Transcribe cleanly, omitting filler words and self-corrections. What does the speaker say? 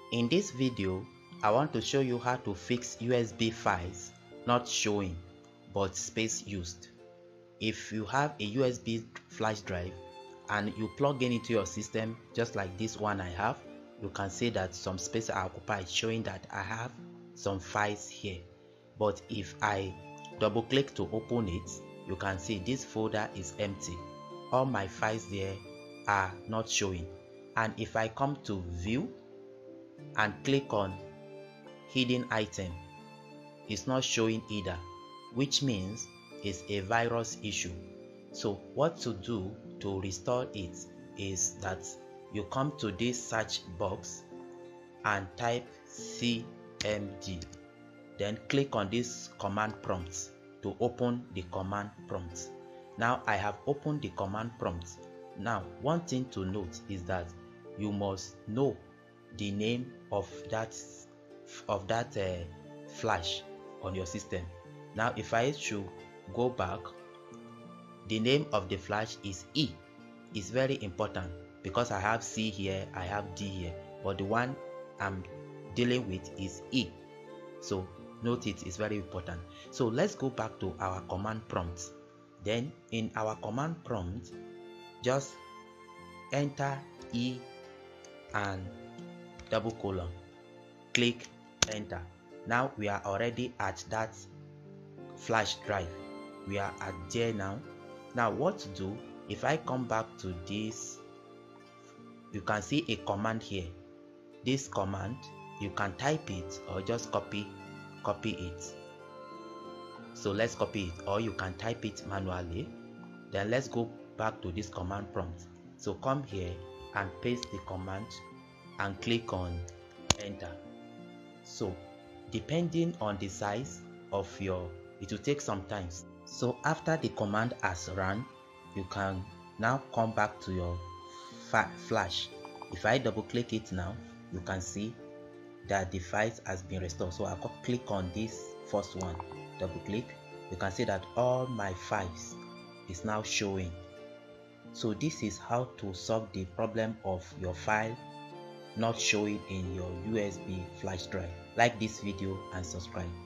In this video, I want to show you how to fix USB files not showing but space used. If you have a USB flash drive and you plug in into your system just like this one I have, you can see that some space are occupied, showing that I have some files here. But if I double click to open it, you can see this folder is empty. All my files there are not showing. And if I come to view and click on hidden item, it's not showing either, which means it's a virus issue. So what to do to restore it is that you come to this search box and type cmd, then click on this command prompt to open the command prompt. Now I have opened the command prompt. Now one thing to note is that you must know the name of that flash on your system. Now if I should go back, the name of the flash is E. It's very important because I have C here, I have D here, but the one I'm dealing with is E. So note it is very important. So let's go back to our command prompt. Then in our command prompt, just enter E and double colon, click enter. Now we are already at that flash drive. We are at there now. Now what to do? If I come back to this, you can see a command here. This command, you can type it or just copy it. So let's copy it, or you can type it manually. Then let's go back to this command prompt. So come here and paste the command and click on enter. So depending on the size of your, it will take some time. So after the command has run, you can now come back to your flash. If I double click it now, you can see that the files has been restored. So I'll click on this first one, double click. You can see that all my files is now showing. So this is how to solve the problem of your file not showing in your USB flash drive. Like this video and subscribe.